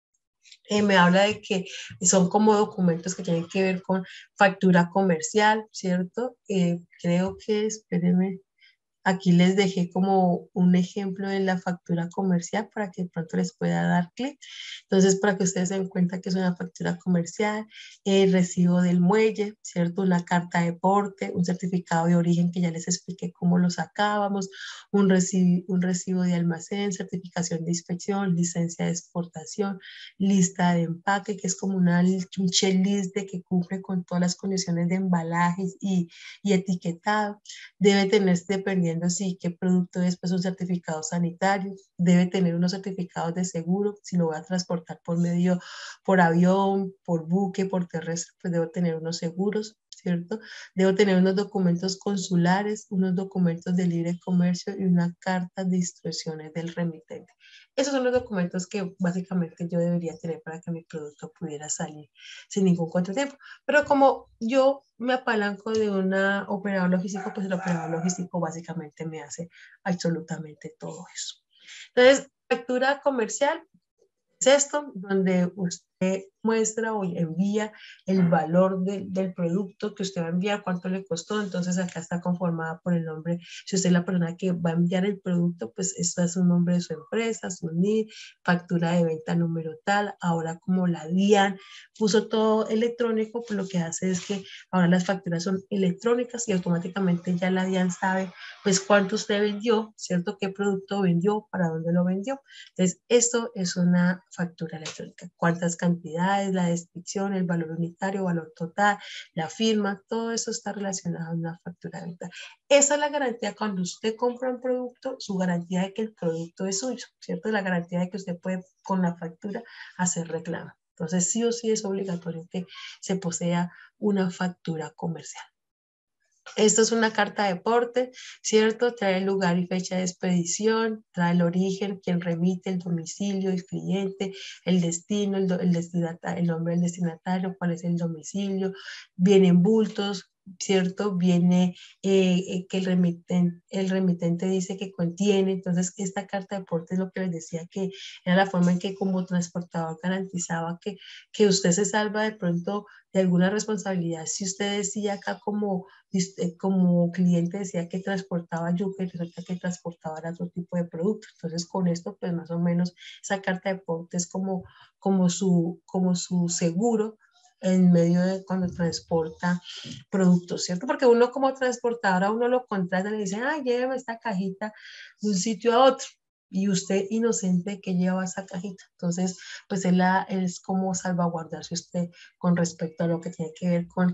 Eh, me habla de que son como documentos que tienen que ver con factura comercial, ¿cierto? Eh, creo que, espérenme, aquí les dejé como un ejemplo de la factura comercial para que de pronto les pueda dar clic. Entonces, para que ustedes se den cuenta que es una factura comercial, el recibo del muelle, ¿cierto? Una carta de porte, un certificado de origen que ya les expliqué cómo lo sacábamos, un recibo, un recibo de almacén, certificación de inspección, licencia de exportación, lista de empaque, que es como una, un checklist de que cumple con todas las condiciones de embalajes y, y etiquetado. Debe tener, dependiendo si qué producto es, pues un certificado sanitario, debe tener unos certificados de seguro, si lo voy a transportar por medio, por avión, por buque, por terrestre, pues debo tener unos seguros, ¿cierto? Debo tener unos documentos consulares, unos documentos de libre comercio y una carta de instrucciones del remitente. Esos son los documentos que básicamente yo debería tener para que mi producto pudiera salir sin ningún contratiempo. Pero como yo me apalanco de un operador logístico, pues el operador logístico básicamente me hace absolutamente todo eso. Entonces, factura comercial es esto, donde usted muestra o envía el valor de, del producto que usted va a enviar, cuánto le costó. Entonces acá está conformada por el nombre. Si usted es la persona que va a enviar el producto, pues esto es un nombre de su empresa, su N I D, factura de venta número tal. Ahora como la DIAN puso todo electrónico, pues lo que hace es que ahora las facturas son electrónicas y automáticamente ya la DIAN sabe pues cuánto usted vendió, ¿cierto? ¿Qué producto vendió? ¿Para dónde lo vendió? Entonces, esto es una factura electrónica. ¿Cuántas cantidades? La descripción, el valor unitario, valor total, la firma, todo eso está relacionado a una factura de venta. Esa es la garantía cuando usted compra un producto, su garantía de que el producto es suyo, ¿cierto? La garantía de que usted puede con la factura hacer reclamo. Entonces, sí o sí es obligatorio que se posea una factura comercial. Esto es una carta de porte, ¿cierto? Trae el lugar y fecha de expedición, trae el origen, quien remite, el domicilio, el cliente, el destino, el, el, destinatario, el nombre del destinatario, cuál es el domicilio, vienen bultos, ¿cierto? Viene eh, eh, que el remitente, el remitente dice que contiene. Entonces, esta carta de aporte es lo que les decía, que era la forma en que como transportador garantizaba que, que usted se salva de pronto de alguna responsabilidad. Si usted decía acá como, como cliente, decía que transportaba yuca y resulta que transportaba otro tipo de producto. Entonces, con esto, pues más o menos, esa carta de aporte es como, como, su, como su seguro en medio de cuando transporta productos, ¿cierto? Porque uno como transportadora, uno lo contrata y le dice, ah, lléveme esta cajita de un sitio a otro. Y usted inocente que lleva esa cajita. Entonces, pues él la, es como salvaguardarse usted con respecto a lo que tiene que ver con,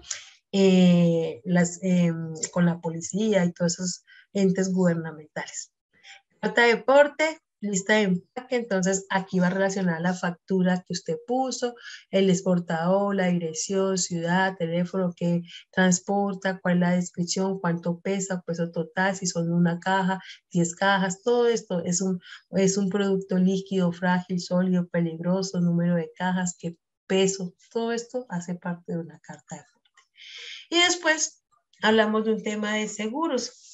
eh, las, eh, con la policía y todos esos entes gubernamentales. Carta de deporte, lista de empaque, entonces aquí va relacionada la factura que usted puso, el exportador, la dirección, ciudad, teléfono que transporta, cuál es la descripción, cuánto pesa, peso total, si son una caja, diez cajas, todo esto es un, es un producto líquido, frágil, sólido, peligroso, número de cajas, qué peso, todo esto hace parte de una carta de deporte. Y después hablamos de un tema de seguros.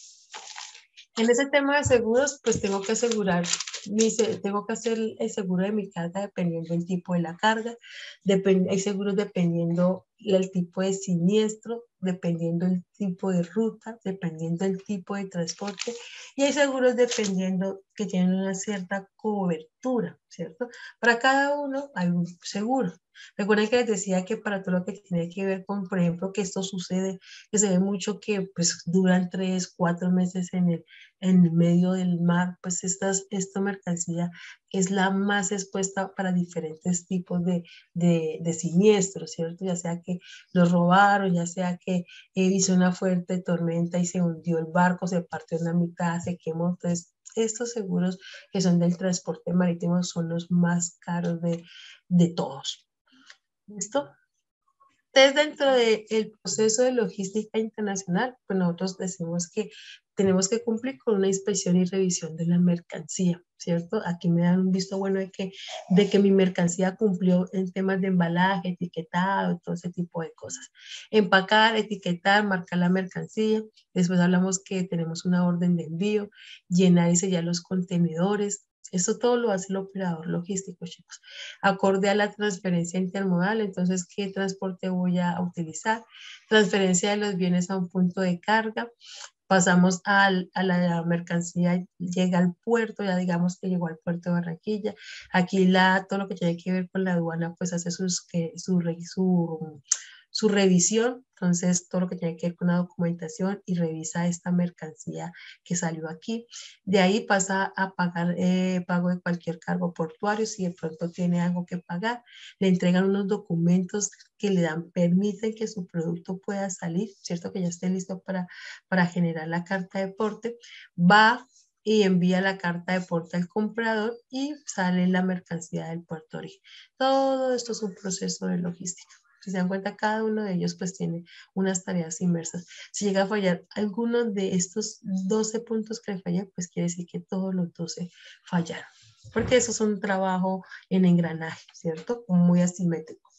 En ese tema de seguros, pues tengo que asegurar, mi, tengo que hacer el seguro de mi carga dependiendo del tipo de la carga, depend, hay seguros dependiendo del tipo de siniestro, dependiendo del tipo de ruta, dependiendo del tipo de transporte, y hay seguros dependiendo que tienen una cierta cobertura, ¿cierto? Para cada uno hay un seguro. Recuerden que les decía que para todo lo que tiene que ver con, por ejemplo, que esto sucede, que se ve mucho que pues duran tres, cuatro meses en el, en medio del mar, pues estas, esta mercancía es la más expuesta para diferentes tipos de, de, de siniestros, ¿cierto? Ya sea que los robaron, ya sea que eh, hizo una fuerte tormenta y se hundió el barco, se partió en la mitad, se quemó. Entonces, estos seguros que son del transporte marítimo son los más caros de, de todos. ¿Listo? Entonces, dentro del proceso de logística internacional, pues nosotros decimos que tenemos que cumplir con una inspección y revisión de la mercancía, ¿cierto? Aquí me dan un visto bueno de que, de que mi mercancía cumplió en temas de embalaje, etiquetado, todo ese tipo de cosas. Empacar, etiquetar, marcar la mercancía. Después hablamos que tenemos una orden de envío, llenar y sellar los contenedores. Eso todo lo hace el operador logístico, chicos. Acorde a la transferencia intermodal, entonces, ¿qué transporte voy a utilizar? Transferencia de los bienes a un punto de carga. Pasamos al, a la mercancía, llega al puerto, ya digamos que llegó al puerto de Barranquilla. Aquí la, todo lo que tiene que ver con la aduana, pues hace sus, que, su, su, su revisión. Entonces, todo lo que tiene que ver con la documentación y revisa esta mercancía que salió aquí. De ahí pasa a pagar eh, pago de cualquier cargo portuario. Si de pronto tiene algo que pagar, le entregan unos documentos que le dan, permiten que su producto pueda salir, ¿cierto? Que ya esté listo para, para generar la carta de porte. Va y envía la carta de porte al comprador y sale la mercancía del puerto de origen. Todo esto es un proceso de logística. Si se dan cuenta, cada uno de ellos pues tiene unas tareas inmersas. Si llega a fallar alguno de estos doce puntos que le falla, pues quiere decir que todos los doce fallaron. Porque eso es un trabajo en engranaje, ¿cierto? Muy asimétrico.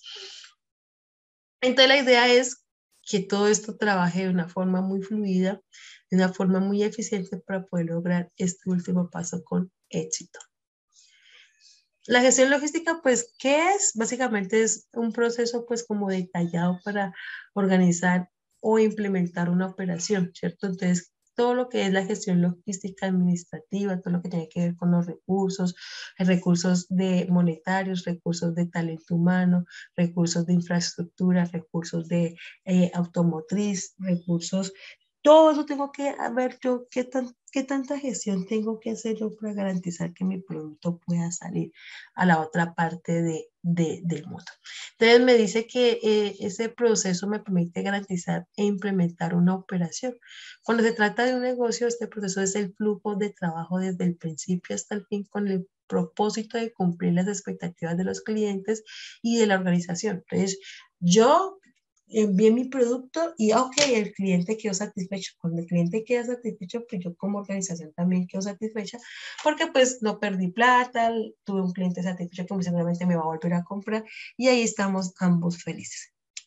Entonces la idea es que todo esto trabaje de una forma muy fluida, de una forma muy eficiente para poder lograr este último paso con éxito. La gestión logística, pues, ¿qué es? Básicamente es un proceso, pues, como detallado para organizar o implementar una operación, ¿cierto? Entonces, todo lo que es la gestión logística administrativa, todo lo que tiene que ver con los recursos, recursos de monetarios, recursos de talento humano, recursos de infraestructura, recursos de eh, automotriz, recursos, todo eso tengo que ver yo qué, tan, qué tanta gestión tengo que hacer yo para garantizar que mi producto pueda salir a la otra parte de, de, del mundo. Entonces me dice que eh, ese proceso me permite garantizar e implementar una operación. Cuando se trata de un negocio, este proceso es el flujo de trabajo desde el principio hasta el fin con el propósito de cumplir las expectativas de los clientes y de la organización. Entonces, yo envié mi producto y, ok, el cliente quedó satisfecho. Cuando el cliente queda satisfecho, pues yo como organización también quedo satisfecha porque pues no perdí plata, tuve un cliente satisfecho que seguramente me va a volver a comprar y ahí estamos ambos felices.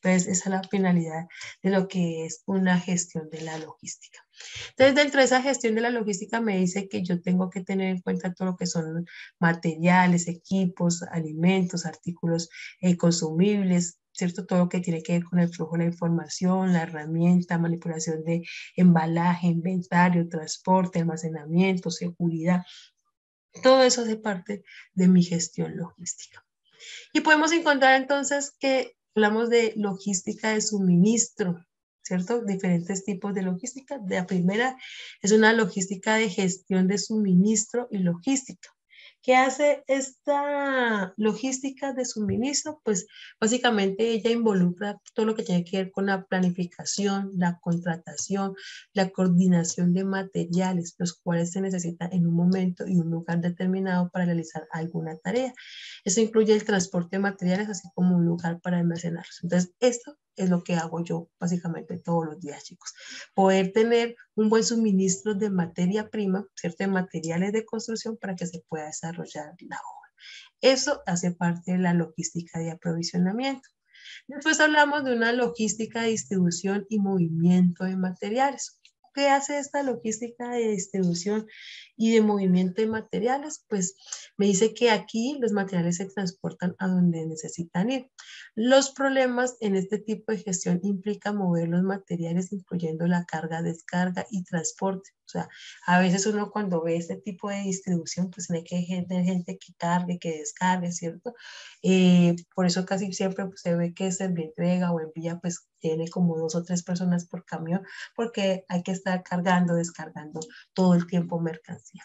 Entonces, esa es la finalidad de lo que es una gestión de la logística. Entonces, dentro de esa gestión de la logística me dice que yo tengo que tener en cuenta todo lo que son materiales, equipos, alimentos, artículos eh, consumibles, ¿cierto? Todo lo que tiene que ver con el flujo de la información, la herramienta, manipulación de embalaje, inventario, transporte, almacenamiento, seguridad. Todo eso hace parte de mi gestión logística. Y podemos encontrar entonces que hablamos de logística de suministro, ¿cierto? Diferentes tipos de logística. La primera es una logística de gestión de suministro y logística. ¿Qué hace esta logística de suministro? Pues básicamente ella involucra todo lo que tiene que ver con la planificación, la contratación, la coordinación de materiales, los cuales se necesitan en un momento y un lugar determinado para realizar alguna tarea. Eso incluye el transporte de materiales, así como un lugar para almacenarlos. Entonces, esto es lo que hago yo básicamente todos los días, chicos. Poder tener un buen suministro de materia prima, ¿cierto? De materiales de construcción para que se pueda desarrollar la obra. Eso hace parte de la logística de aprovisionamiento. Después hablamos de una logística de distribución y movimiento de materiales. ¿Qué hace esta logística de distribución y de movimiento de materiales? Pues me dice que aquí los materiales se transportan a donde necesitan ir. Los problemas en este tipo de gestión implican mover los materiales, incluyendo la carga, descarga y transporte. O sea, a veces uno cuando ve este tipo de distribución, pues tiene que tener gente que cargue, que descargue, ¿cierto? Eh, por eso casi siempre pues, se ve que Servientrega o Envía pues tiene como dos o tres personas por camión, porque hay que estar cargando, descargando todo el tiempo mercancía.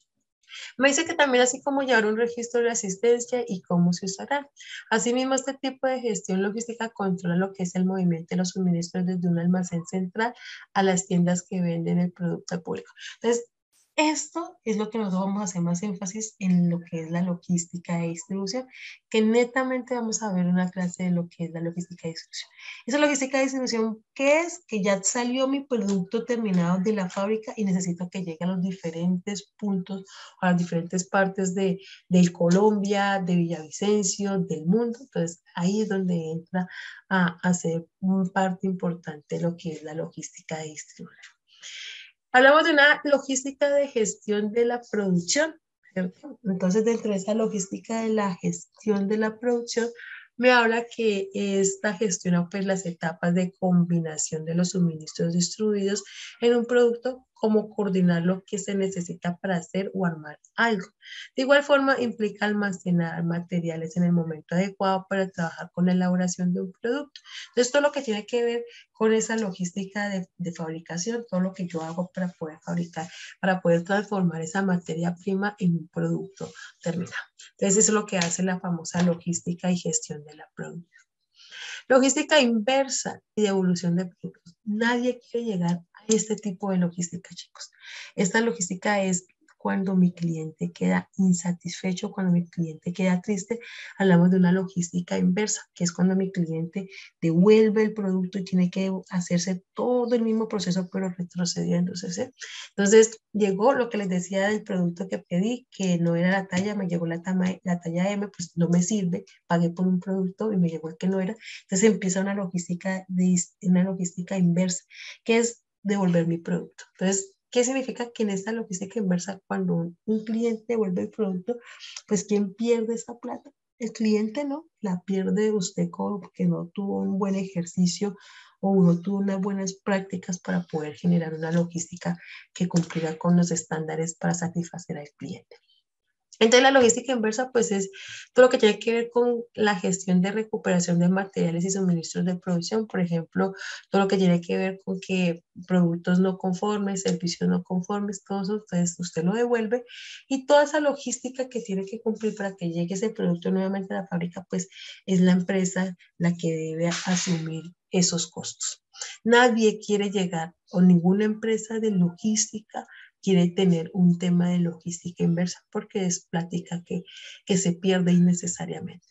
Me dice que también así como llevar un registro de asistencia y cómo se usará. Asimismo, este tipo de gestión logística controla lo que es el movimiento de los suministros desde un almacén central a las tiendas que venden el producto al público. Entonces, esto es lo que nosotros vamos a hacer más énfasis en lo que es la logística de distribución, que netamente vamos a ver una clase de lo que es la logística de distribución. Esa logística de distribución, ¿qué es? Que ya salió mi producto terminado de la fábrica y necesito que llegue a los diferentes puntos, a las diferentes partes de, de Colombia, de Villavicencio, del mundo. Entonces, ahí es donde entra a, a ser una parte importante de lo que es la logística de distribución. Hablamos de una logística de gestión de la producción, ¿cierto? Entonces, dentro de esa logística de la gestión de la producción, me habla que esta gestiona pues las etapas de combinación de los suministros distribuidos en un producto, como coordinar lo que se necesita para hacer o armar algo. De igual forma, implica almacenar materiales en el momento adecuado para trabajar con la elaboración de un producto. Entonces, todo lo que tiene que ver con esa logística de, de fabricación, todo lo que yo hago para poder fabricar, para poder transformar esa materia prima en un producto terminado. Entonces, eso es lo que hace la famosa logística y gestión de la producción. Logística inversa y devolución de productos. Nadie quiere llegar a este tipo de logística, chicos. Esta logística es cuando mi cliente queda insatisfecho, cuando mi cliente queda triste. Hablamos de una logística inversa, que es cuando mi cliente devuelve el producto y tiene que hacerse todo el mismo proceso, pero retrocediéndose, ¿sí? Entonces, llegó lo que les decía del producto que pedí, que no era la talla, me llegó la, tama, la talla M, pues no me sirve, pagué por un producto y me llegó el que no era. Entonces empieza una logística, de, una logística inversa, que es devolver mi producto. Entonces, ¿qué significa? Que en esta logística inversa, cuando un, un cliente devuelve el producto, pues ¿quién pierde esa plata? El cliente no, la pierde usted porque no tuvo un buen ejercicio o no tuvo unas buenas prácticas para poder generar una logística que cumpliera con los estándares para satisfacer al cliente. Entonces, la logística inversa, pues es todo lo que tiene que ver con la gestión de recuperación de materiales y suministros de producción. Por ejemplo, todo lo que tiene que ver con que productos no conformes, servicios no conformes, todo eso, entonces usted lo devuelve. Y toda esa logística que tiene que cumplir para que llegue ese producto nuevamente a la fábrica, pues es la empresa la que debe asumir esos costos. Nadie quiere llegar, o ninguna empresa de logística quiere tener un tema de logística inversa porque es plática que, que se pierde innecesariamente.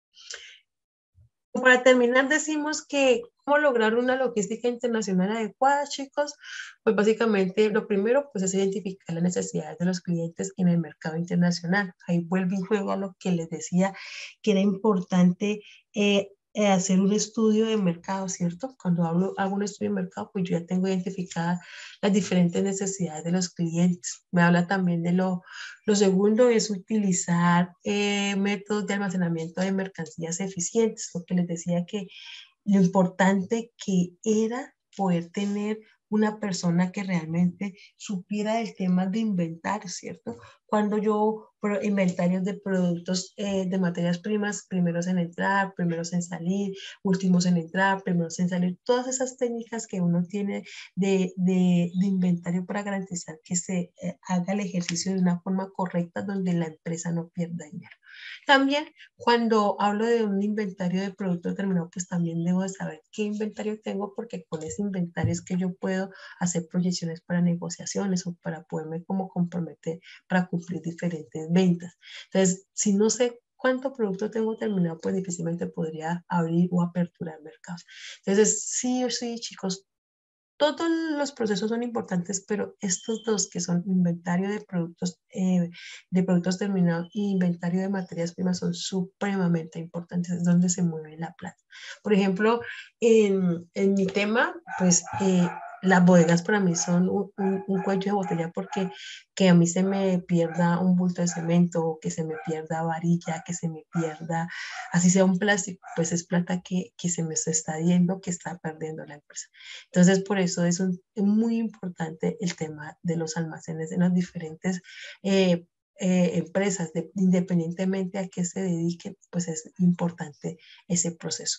Para terminar, decimos que cómo lograr una logística internacional adecuada, chicos. Pues básicamente lo primero pues, es identificar las necesidades de los clientes en el mercado internacional. Ahí vuelve en juego a lo que les decía que era importante eh, eh, hacer un estudio de mercado, ¿cierto? Cuando hablo, hago un estudio de mercado, pues yo ya tengo identificadas las diferentes necesidades de los clientes. Me habla también de lo, lo segundo es utilizar eh, métodos de almacenamiento de mercancías eficientes, lo que les decía que lo importante que era poder tener una persona que realmente supiera del tema de inventario, ¿cierto? Cuando yo, pro, inventarios de productos, eh, de materias primas, primeros en entrar, primeros en salir, últimos en entrar, primeros en salir, todas esas técnicas que uno tiene de, de, de inventario para garantizar que se eh, haga el ejercicio de una forma correcta donde la empresa no pierda dinero. También cuando hablo de un inventario de producto determinado, pues también debo de saber qué inventario tengo, porque con ese inventario es que yo puedo hacer proyecciones para negociaciones o para poderme como comprometer para cumplir diferentes ventas. Entonces, si no sé cuánto producto tengo terminado, pues difícilmente podría abrir o aperturar mercados. Entonces, sí o sí, chicos, todos los procesos son importantes, pero estos dos que son inventario de productos, eh, de productos terminados e inventario de materias primas son supremamente importantes, es donde se mueve la plata. Por ejemplo, en, en mi tema, pues eh, las bodegas para mí son un, un, un cuello de botella, porque que a mí se me pierda un bulto de cemento, que se me pierda varilla, que se me pierda, así sea un plástico, pues es plata que, que se me está yendo, que está perdiendo la empresa. Entonces, por eso es, un, es muy importante el tema de los almacenes en las diferentes eh, eh, empresas, de, independientemente a qué se dediquen, pues es importante ese proceso.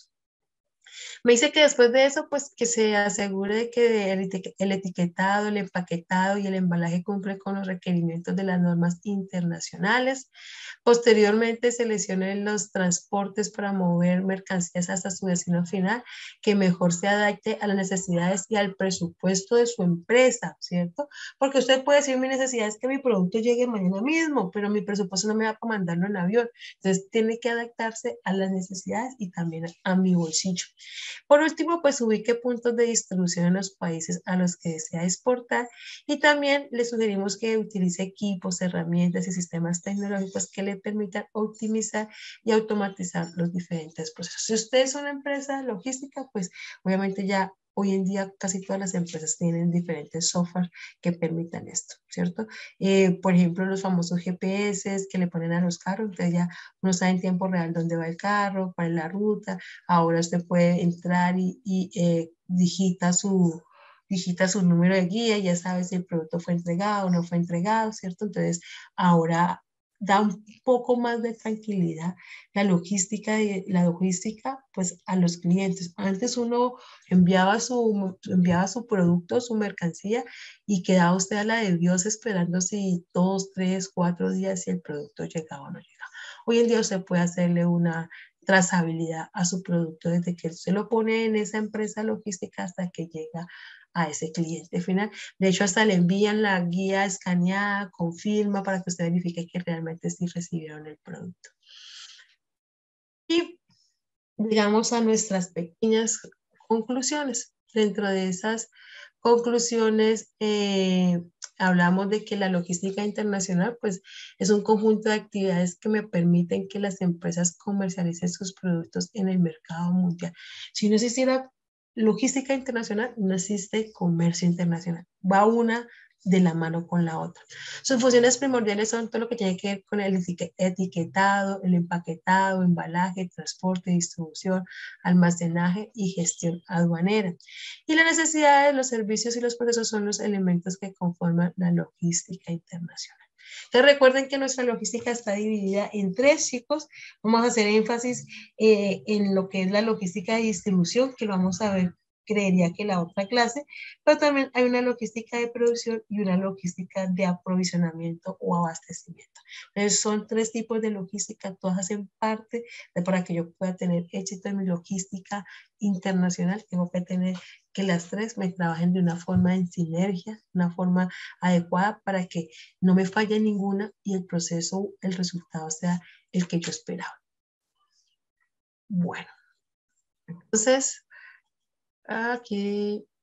Me dice que después de eso, pues que se asegure de que el, el etiquetado, el empaquetado y el embalaje cumple con los requerimientos de las normas internacionales. Posteriormente, seleccione los transportes para mover mercancías hasta su destino final, que mejor se adapte a las necesidades y al presupuesto de su empresa, ¿cierto? Porque usted puede decir, mi necesidad es que mi producto llegue mañana mismo, pero mi presupuesto no me va a mandarlo en avión. Entonces, tiene que adaptarse a las necesidades y también a mi bolsillo. Por último, pues ubique puntos de distribución en los países a los que desea exportar, y también le sugerimos que utilice equipos, herramientas y sistemas tecnológicos que le permitan optimizar y automatizar los diferentes procesos. Si usted es una empresa logística, pues obviamente ya hoy en día casi todas las empresas tienen diferentes software que permitan esto, ¿cierto? Eh, por ejemplo, los famosos G P S que le ponen a los carros, entonces ya uno sabe en tiempo real dónde va el carro, cuál es la ruta. Ahora usted puede entrar y, y eh, digita su, digita su número de guía y ya sabe si el producto fue entregado o no fue entregado, ¿cierto? Entonces, ahora da un poco más de tranquilidad la logística, y la logística pues a los clientes. Antes uno enviaba su, enviaba su producto, su mercancía, y quedaba usted a la de Dios esperando si dos, tres, cuatro días si el producto llegaba o no llegaba. Hoy en día usted puede hacerle una trazabilidad a su producto desde que se lo pone en esa empresa logística hasta que llega a ese cliente final. De hecho, hasta le envían la guía escaneada con firma para que usted verifique que realmente sí recibieron el producto. Y llegamos a nuestras pequeñas conclusiones. Dentro de esas conclusiones, eh, hablamos de que la logística internacional pues, es un conjunto de actividades que me permiten que las empresas comercialicen sus productos en el mercado mundial. Si no existiera logística internacional, no existe comercio internacional. Va una de la mano con la otra. Sus funciones primordiales son todo lo que tiene que ver con el etiquetado, el empaquetado, embalaje, transporte, distribución, almacenaje y gestión aduanera. Y las necesidades, los servicios y los procesos son los elementos que conforman la logística internacional. Entonces recuerden que nuestra logística está dividida en tres, chicos. Vamos a hacer énfasis eh, en lo que es la logística de distribución, que lo vamos a ver, creería que la otra clase, pero también hay una logística de producción y una logística de aprovisionamiento o abastecimiento. Entonces son tres tipos de logística, todas hacen parte de, para que yo pueda tener éxito en mi logística internacional, tengo que tener que las tres me trabajen de una forma en sinergia, una forma adecuada para que no me falle ninguna y el proceso, el resultado sea el que yo esperaba. Bueno, entonces aquí